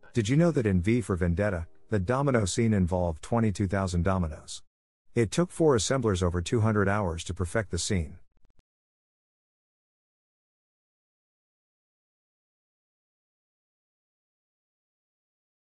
Did you know that in V for Vendetta, the domino scene involved 22,000 dominoes? It took 4 assemblers over 200 hours to perfect the scene.